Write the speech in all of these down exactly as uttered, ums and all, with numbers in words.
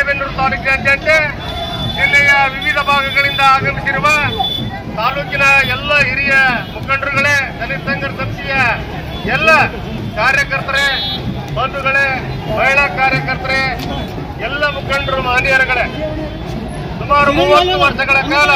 ರಾಣೆಬೆನ್ನೂರು ತಾಲೂಕಿನಾದ್ಯಂತ ಜಿಲ್ಲೆಯ ವಿವಿಧ ಭಾಗಗಳಿಂದ ಆಗಮಿಸಿರುವ ತಾಲೂಕಿನ ಎಲ್ಲ ಹಿರಿಯ ಮುಖಂಡರುಗಳೇ, ದಲಿತ ಸಂಘರ್ಷ ಸಮಿತಿಯ ಎಲ್ಲ ಕಾರ್ಯಕರ್ತರೇ, ಬಂಧುಗಳೇ, ಮಹಿಳಾ ಕಾರ್ಯಕರ್ತರೇ, ಎಲ್ಲ ಮುಖಂಡರು, ಮಹನೀಯರುಗಳೇ, ಸುಮಾರು ಮೂವತ್ತು ವರ್ಷಗಳ ಕಾಲ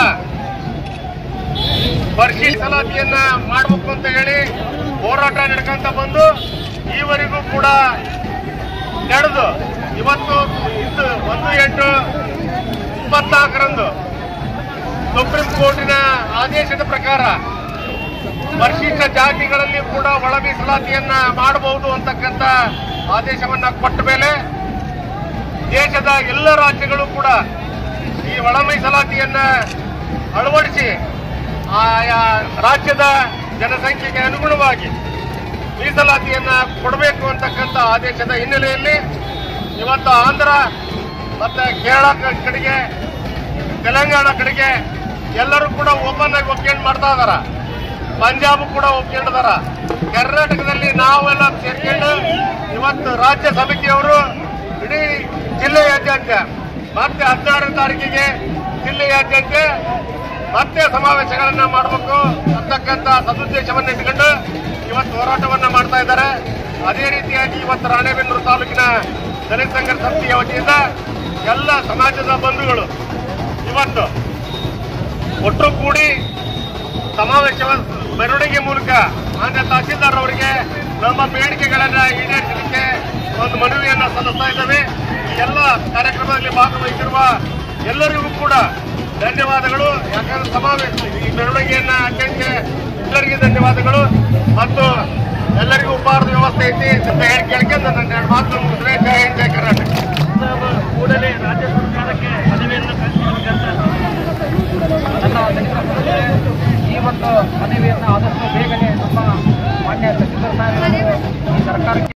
ಪರಿಶೀಲನಾತಿಯನ್ನ ಮಾಡಬೇಕು ಅಂತ ಹೇಳಿ ಹೋರಾಟ ನಡ್ಕೊಂತ ಬಂದು ಈವರೆಗೂ ಕೂಡ ನಡೆದು ಇವತ್ತು ಒಂದು ಎಂಟು ಇಪ್ಪತ್ನಾಲ್ಕರಂದು ಸುಪ್ರೀಂ ಕೋರ್ಟಿನ ಆದೇಶದ ಪ್ರಕಾರ ಪರಿಶಿಷ್ಟ ಜಾತಿಗಳಲ್ಲಿ ಕೂಡ ಒಳ ಮೀಸಲಾತಿಯನ್ನ ಮಾಡಬಹುದು ಅಂತಕ್ಕಂಥ ಆದೇಶವನ್ನ ಕೊಟ್ಟ ಮೇಲೆ ದೇಶದ ಎಲ್ಲ ರಾಜ್ಯಗಳು ಕೂಡ ಈ ಒಳ ಮೀಸಲಾತಿಯನ್ನ ಅಳವಡಿಸಿ ಆಯಾ ರಾಜ್ಯದ ಜನಸಂಖ್ಯೆಗೆ ಅನುಗುಣವಾಗಿ ಮೀಸಲಾತಿಯನ್ನ ಕೊಡಬೇಕು ಅಂತಕ್ಕಂಥ ಆದೇಶದ ಹಿನ್ನೆಲೆಯಲ್ಲಿ ಇವತ್ತು ಆಂಧ್ರ ಮತ್ತೆ ಕೇರಳ ಕಡೆಗೆ, ತೆಲಂಗಾಣ ಕಡೆಗೆ ಎಲ್ಲರೂ ಕೂಡ ಓಪನ್ ಆಗಿ ಒಪ್ಕೊಂಡು ಮಾಡ್ತಾ ಇದಾರ. ಪಂಜಾಬ್ ಕೂಡ ಒಪ್ಕೊಂಡಿದಾರ. ಕರ್ನಾಟಕದಲ್ಲಿ ನಾವೆಲ್ಲ ಸೇರ್ಕೊಂಡು ಇವತ್ತು ರಾಜ್ಯ ಸಮಿತಿಯವರು ಇಡೀ ಜಿಲ್ಲೆಯಾದ್ಯಂತ ಮತ್ತೆ ಹದಿನಾರನೇ ತಾರೀಕಿಗೆ ಜಿಲ್ಲೆಯಾದ್ಯಂತ ಮತ್ತೆ ಸಮಾವೇಶಗಳನ್ನ ಮಾಡಬೇಕು ಅಂತಕ್ಕಂಥ ಸದುದ್ದೇಶವನ್ನು ಇಟ್ಕೊಂಡು ಇವತ್ತು ಹೋರಾಟವನ್ನ ಮಾಡ್ತಾ ಇದ್ದಾರೆ. ಅದೇ ರೀತಿಯಾಗಿ ಇವತ್ತು ರಾಣೆಬೆನ್ನೂರು ತಾಲೂಕಿನ ದಲಿತ ಸಂಘರ್ಷ ಸಮಿತಿಯ ವತಿಯಿಂದ ಎಲ್ಲ ಸಮಾಜದ ಬಂಧುಗಳು ಇವತ್ತು ಒಟ್ಟು ಕೂಡಿ ಸಮಾವೇಶ ಮೆರವಣಿಗೆ ಮೂಲಕ ಮಾನ್ಯ ತಹಸೀಲ್ದಾರ್ ಅವರಿಗೆ ನಮ್ಮ ಬೇಡಿಕೆಗಳನ್ನ ಈಡೇರಿಸಲಿಕ್ಕೆ ಒಂದು ಮನವಿಯನ್ನ ಸಲ್ಲಿಸ್ತಾ ಇದ್ದೇವೆ. ಈ ಎಲ್ಲ ಕಾರ್ಯಕ್ರಮದಲ್ಲಿ ಭಾಗವಹಿಸಿರುವ ಎಲ್ಲರಿಗೂ ಕೂಡ ಧನ್ಯವಾದಗಳು. ಯಾಕಂದ್ರೆ ಸಮಾವೇಶ ಈ ಮೆರವಣಿಗೆಯನ್ನ ಅತ್ಯಂತ ಎಲ್ಲರಿಗೂ ಧನ್ಯವಾದಗಳು. ಮತ್ತು ಎಲ್ಲರಿಗೂ ಉಪಹಾರದ ವ್ಯವಸ್ಥೆ ಐತಿ ಅಂತ ಹೇಳಿ ಕೇಳ್ಕೊಂಡು ನನ್ನ ಎರಡು ಮಾತು ಮುಗಿದ್ರೆ ಜೈ ಹಿಂದ್ ಜೈ ಕರ್ನಾಟಕ. ಕೂಡಲೇ ರಾಜ್ಯ ಸರ್ಕಾರಕ್ಕೆ ಮನವಿಯನ್ನು ಸಲ್ಲಿಸಬೇಕಂತ ನನ್ನ ಈ ಒಂದು ಮನವಿಯನ್ನು ಆದಷ್ಟು